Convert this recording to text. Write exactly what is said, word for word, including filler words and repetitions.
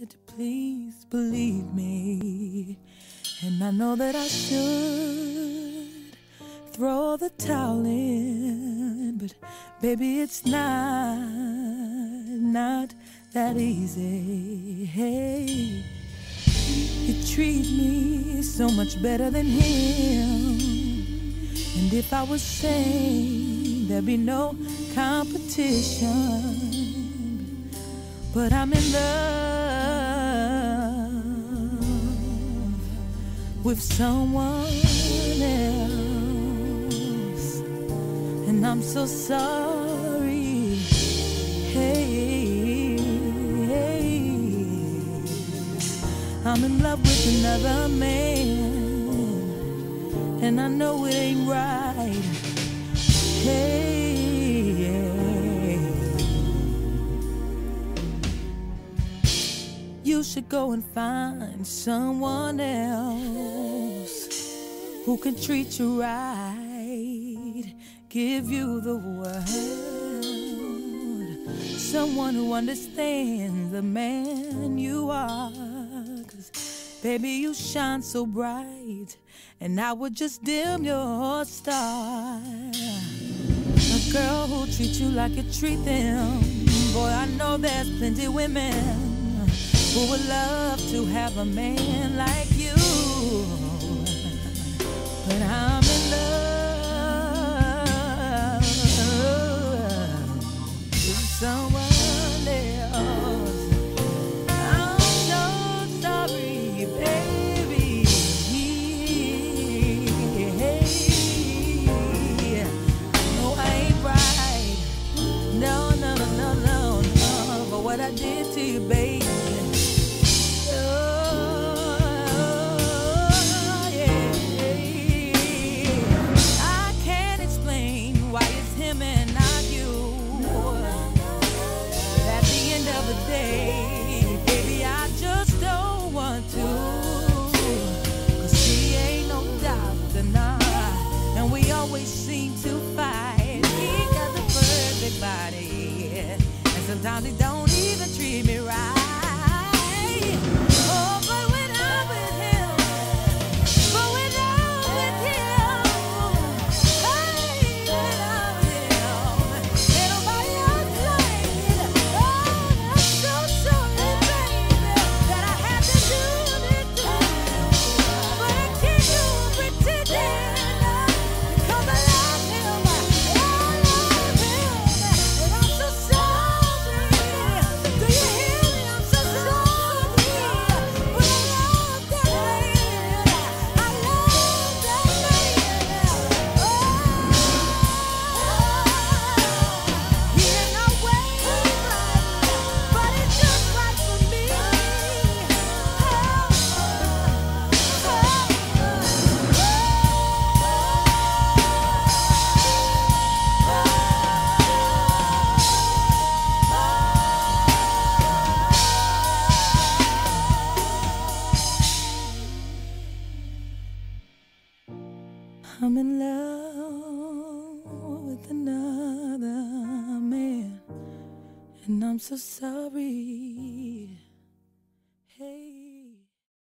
tried to please believe me, and I know that I should throw the towel in, but baby, it's not, not that easy. Hey, you treat me so much better than him, and if I was sane, there'd be no competition. But I'm in love with someone else, and I'm so sorry. Hey, hey, I'm in love with another man, and I know it ain't right. Hey, yeah. You should go and find someone else who can treat you right, give you the world. Someone who understands the man you are. 'Cause baby, you shine so bright, and I would just dim your star. A girl who treats you like you treat them. Boy, I know there's plenty women who would love to have a man like you, but I'm in love with someone else. I'm so sorry, baby. No, I ain't right. No, no, no, no, no, no. But what I did to you, baby. Sometimes he don't even treat me right. Oh, but when I'm with him, but when I'm with him, hey, when I'm with him, ain't nobody else like it. Oh, I'm so sorry, baby, that I had to do this to you, but I can't do pretending, because I love him, I love him, and I'm so sorry. I'm in love with another man, and I'm so sorry.